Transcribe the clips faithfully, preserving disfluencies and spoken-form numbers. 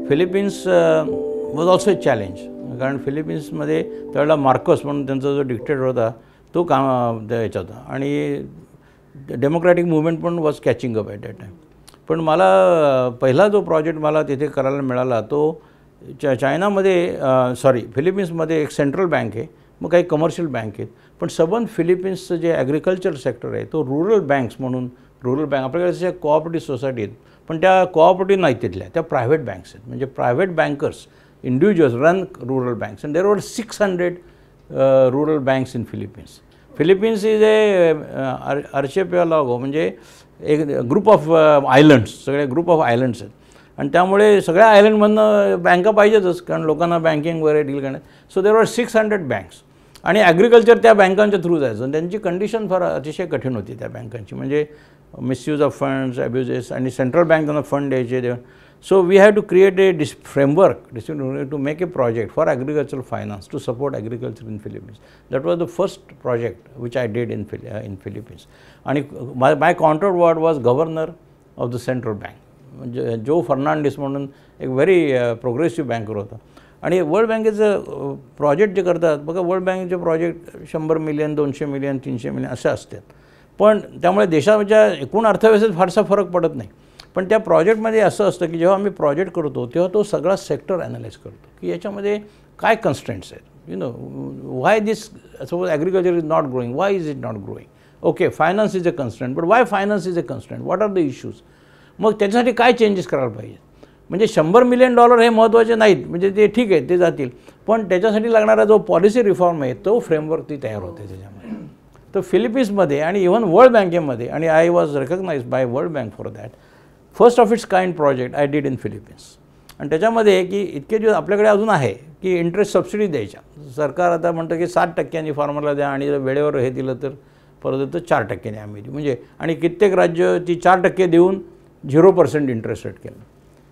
Philippines was also a challenge, कारण फिलिपिन्समध्ये त्यावेळेला मार्कोस म्हणून त्यांचा जो डिक्टेटर होता तो काम याचा होता आणि डेमोक्रॅटिक मूवमेंट पण was catching up at that time. पण मला पहिला जो प्रोजेक्ट मला तिथे करायला मिळाला तो चा चायनामध्ये सॉरी फिलिपिन्समध्ये एक सेंट्रल बँक आहे, मग काही कमर्शियल बँक आहेत, पण सबन फिलिपिन्सचं जे ॲग्रिकल्चर सेक्टर आहे तो रुरल बँक्स म्हणून, रुरल बँक आपल्याकडे जशा कोऑपरेटिव्ह सोसायटी आहेत पण त्या कोऑपरेटिव्ह नाहीत तिथल्या, त्या प्रायव्हेट बँक्स आहेत. म्हणजे private bankers individuals run rural banks and there were six hundred rural banks in Philippines. Philippines is a archipelago, म्हणजे एक ग्रुप ऑफ आयलंड्स, सगळे ग्रुप ऑफ आयलंड्स आहेत आणि त्यामुळे सगळ्या आयलंडमधनं बँका पाहिजेतच, कारण लोकांना बँकिंग वगैरे डील करण्यात. So there were six hundred banks आणि ॲग्रिकल्चर त्या बँकांच्या थ्रू जायचं. त्यांची कंडिशन फार अतिशय कठीण होती त्या बँकांची, म्हणजे मिसयूज ऑफ फंड्स, ॲब्युजेस, आणि सेंट्रल बँक त्यांना फंड द्यायचे. So we have to create a this framework to make a project for agricultural finance to support agriculture in Philippines. That was the first project which I did in फिल in Philippines. आणि my my counter word was governor of the central bank, म्हणजे Jo Fernandes म्हणून एक very progressive banker होता. आणि world बँकेचं project जे करतात बघा, वर्ल्ड बँकेचे प्रोजेक्ट शंभर मिलियन, दोनशे मिलियन, तीनशे मिलियन असे असतात, पण त्यामुळे देशाच्या एकूण अर्थव्यवस्थेत फारसा फरक पडत नाही. पण त्या प्रोजेक्टमध्ये असं असतं की जेव्हा आम्ही प्रोजेक्ट करतो तेव्हा तो सगळा सेक्टर ॲनालाइज करतो की याच्यामध्ये काय कन्स्ट्रेंट्स आहेत, you know why this, suppose agriculture is not growing, why is it not growing. Okay, finance is a constraint, but why finance is a constraint, what are the issues. मग त्याच्यासाठी काय changes करायला पाहिजे. म्हणजे शंभर million dollar हे महत्त्वाचे नाहीत, म्हणजे ते ठीक आहे ते जातील, पण त्याच्यासाठी लागणारा जो पॉलिसी रिफॉर्म आहे तो फ्रेमवर्क ती तयार होते त्याच्यामध्ये. तर फिलिपिन्समध्ये आणि इव्हन वर्ल्ड बँकेमध्ये, आणि I was recognized by World Bank for that first of its kind project I did in Philippines. आणि त्याच्यामध्ये की इतके दिवस आपल्याकडे अजून आहे की इंटरेस्ट सबसिडी द्यायच्या. सरकार आता म्हणतं की सात टक्क्यांनी फार्मरला द्या आणि जर वेळेवर हे दिलं तर परत तर चार टक्क्यांनी आम्ही देऊ, म्हणजे आणि कित्येक राज्य ती चार टक्के देऊन झिरो पर्सेंट इंटरेस्ट रेट केलं.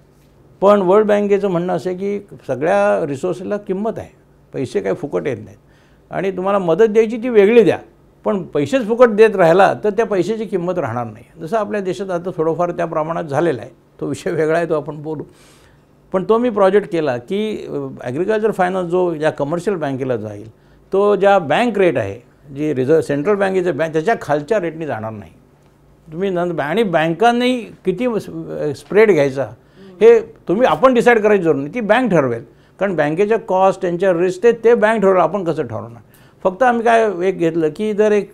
पण वर्ल्ड बँकेचं म्हणणं असं आहे की सगळ्या रिसोर्सला किंमत आहे, पैसे काही फुकट येत नाहीत आणि तुम्हाला मदत द्यायची ती वेगळी द्या, पण पैसेच फुकट देत राहिला तर त्या पैशाची किंमत राहणार नाही. जसं आपल्या देशात आता थोडंफार त्या प्रमाणात झालेलं आहे, तो विषय वेगळा आहे, तो आपण बोलू. पण तो मी प्रोजेक्ट केला की ॲग्रिकल्चर फायनान्स जो या कमर्शियल बँकेला जाईल तो ज्या बँक रेट आहे, जी रिझर्व सेंट्रल बँकेचे बँक त्याच्या खालच्या रेटनी जाणार नाही. तुम्ही न आणि बँकांनी किती स्प्रेड घ्यायचा हे तुम्ही आपण डिसाईड करायची जरूर नाही, ती बँक ठरवेल, कारण बँकेच्या कॉस्ट त्यांच्या रिस्क ते ते बँक ठरवेल, आपण कसं ठरवणार. फक्त आम्ही काय एक घेतलं की जर एक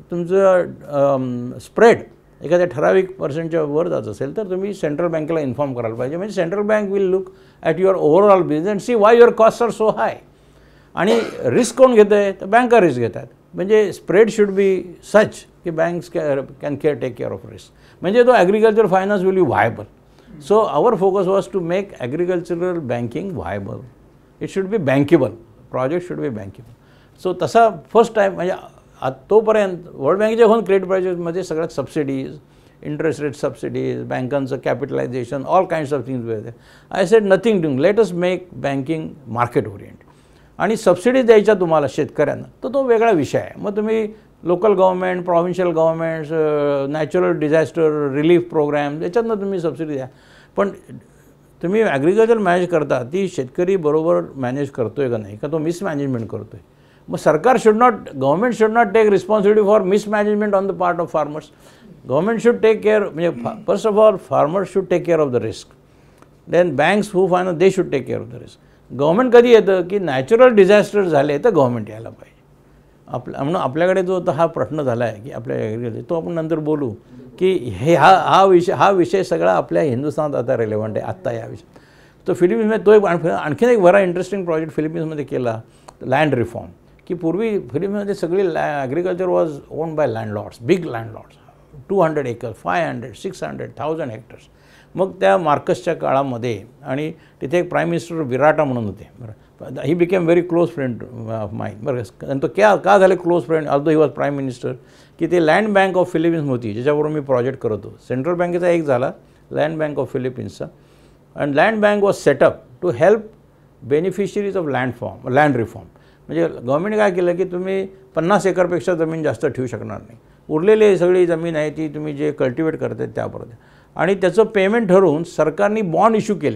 तुमचं स्प्रेड एखाद्या ठराविक पर्सेंटच्या वर जात असेल तर तुम्ही सेंट्रल बँकेला इन्फॉर्म करायला पाहिजे. म्हणजे central bank will look at your overall business and see why your cost are so high. आणि रिस्क कोण घेत आहे तर बँका रिस्क घेतात. म्हणजे स्प्रेड शुड बी सच की banks can care take care of risk. म्हणजे तो agriculture finance will be viable. So our focus was to make agricultural banking viable. It should be bankable. Project should be bankable. So तसा first time म्हणजे तोपर्यंत World बँकेच्या होऊन credit प्रोजेक्टमध्ये सगळ्यात subsidies, interest rate subsidies, बँकांचं capitalization, all kinds of things where. I said nothing doing, let us make banking market orient. आणि subsidies द्यायच्या तुम्हाला शेतकऱ्यांना तर तो वेगळा विषय आहे. मग तुम्ही local government, provincial governments, natural disaster relief program याच्यातनं तुम्ही सबसिडी द्या. पण तुम्ही ॲग्रिकल्चर मॅनेज करता ती शेतकरी बरोबर मॅनेज करतो आहे का नाही, का तो मिसमॅनेजमेंट करतो आहे. मग सरकार should not, government should not take responsibility for mismanagement on the part of farmers. Government should take care, म्हणजे first of all farmers should take care of the risk. Then banks who finance they should take care of the risk. Government कधी येतं की natural disaster झाले तर government यायला पाहिजे. आपल्या म्हणून आपल्याकडे जो आता हा प्रश्न झाला आहे की आपल्या ॲग्रिकल्चर, तो आपण नंतर बोलू की हे हा हा विषय हा विषय सगळा आपल्या हिंदुस्थानात आता रेलेवंट आहे आत्ता या विषय. तो फिलिपिन्समध्ये तो एक आणखीन एक बरा इंटरेस्टिंग प्रोजेक्ट फिलिपिन्समध्ये केला, लँड रिफॉर्म. की पूर्वी फिलिपिन्समध्ये सगळी लॅ agriculture was own by landlords, big landlords, two hundred acres, five hundred, six hundred, thousand hectares. मग त्या मार्कसच्या काळामध्ये आणि तिथे एक प्राईम मिनिस्टर विराटा म्हणून होते. बरं, he became very close friend of mine. बरं, आणि तो क्या का झाले close friend, although he was prime minister, की ते लँड बँक ऑफ फिलिपिन्स होती ज्याच्याबरोबर मी प्रोजेक्ट करत होतो. सेंट्रल बँकेचा एक झाला, लँड बँक ऑफ फिलिपिन्सचा. And land bank was set up to help beneficiaries of land form land reform. म्हणजे गव्हर्नमेंट काय केलं की तुम्ही पन्नास एकरपेक्षा जमीन जास्त ठेवू शकणार नाही, उरलेली सगळी जमीन आहे ती तुम्ही जे कल्टिवेट करताय त्याबरोबर. आणि त्याचं पेमेंट ठरवून सरकारने बॉन्ड इश्यू केले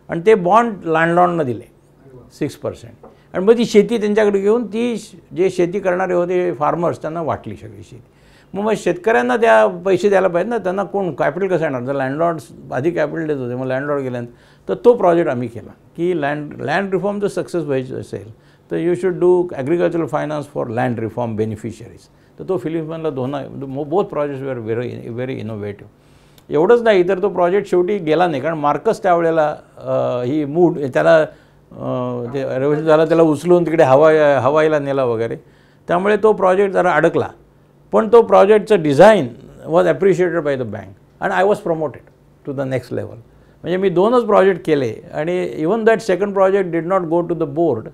आणि ते बॉन्ड लँडलॉर्डनं दिले सिक्स पर्सेंट आणि मग ती शेती त्यांच्याकडे घेऊन ती जे शेती करणारे होते फार्मर्स त्यांना वाटली सगळी शेती. मग मग शेतकऱ्यांना त्या पैसे द्यायला पाहिजे ना, त्यांना कोण कॅपिटल कसं येणार, तर लँडलॉर्ड्स आधी कॅपिटल देत होते, मग लँडलॉर्ड गेल्यानंतर तर तो प्रोजेक्ट आम्ही केला की लँड लँड रिफॉर्म जर सक्सेस व्हायचं असेल तर you should do agricultural finance for land reform beneficiaries. तर तो फिलिप्समधला दोन both projects were very very innovative. एवढंच नाही तर तो प्रोजेक्ट शेवटी गेला नाही, कारण मार्कस त्यावेळेला ही मूड त्याला ते रेव्होल्यूशन झाला, त्याला उचलून तिकडे हवाई हवाईला नेला वगैरे, त्यामुळे तो प्रोजेक्ट जरा अडकला. पण तो प्रोजेक्टचं design was appreciated by the bank and I was promoted to the next level. म्हणजे मी दोनच प्रोजेक्ट केले आणि even that second project did not go to the board.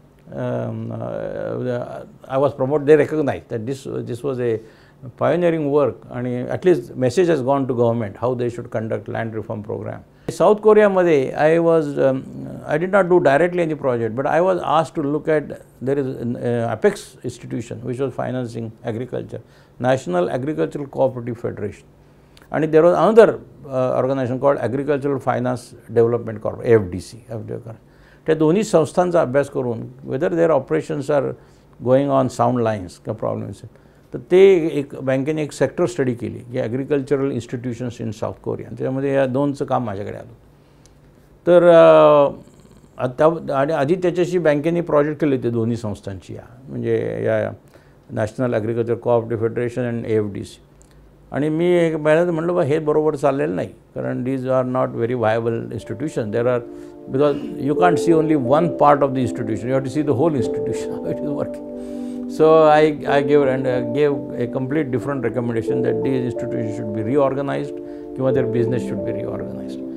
I was promote, they recognize that this this was a pioneering work आणि at least message has gone to government how they should conduct land reform program. South Korea मध्ये I was um, I did not do directly any project, but I was asked to look at, there is an uh, Apex institution which was financing agriculture, National Agricultural Cooperative Federation, and there was another uh, organization called Agricultural Finance Development Corp, A F D C. त्या दोन्ही संस्थांचा अभ्यास करून whether their operations are going on sound lines का problems, तर ते एक बँकेने एक सेक्टर स्टडी केली की agricultural institutions in South Korea. त्याच्यामध्ये या दोनचं काम माझ्याकडे आलं. तर आता आणि आधी त्याच्याशी बँकेने प्रोजेक्ट केले होते दोन्ही संस्थांची, या म्हणजे या national agriculture cooperative federation and A F D C. आणि मी एक महिन्यात म्हटलं बा हे बरोबर चाललेलं नाही, कारण these are not very viable institution. There are because you can't see only one part of the institution, you have to see the whole institution how it is working. So I, I gave and uh, gave a complete different recommendation that these institutions should be reorganized, or their business should be reorganized.